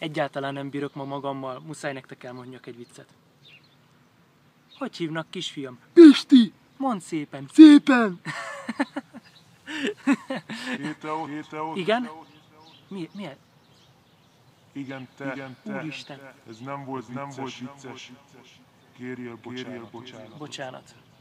Egyáltalán nem bírok ma magammal, muszáj nektek elmondjak egy viccet. Hogy hívnak, kisfiam? Pisti! Mondd szépen. Szépen! Igen? Milyen? Igen, te. Úristen. Ez nem volt vicces. Kérjél bocsánat. Bocsánat.